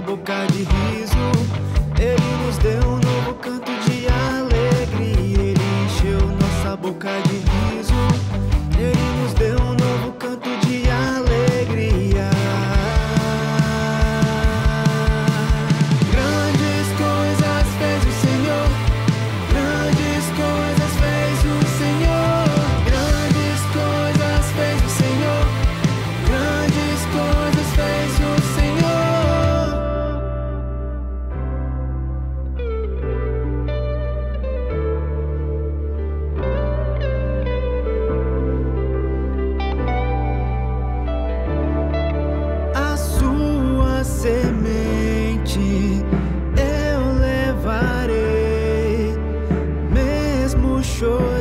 boca de riso. Ele nos deu um novo canto de alegria. Ele encheu nossa boca de riso. Ele nos deu um novo canto de alegria. Grandes coisas fez o Senhor. Grandes coisas fez o Senhor. Grandes coisas fez o Senhor. Grandes coisas fez o Senhor. A sua semente eu levarei, mesmo chorando.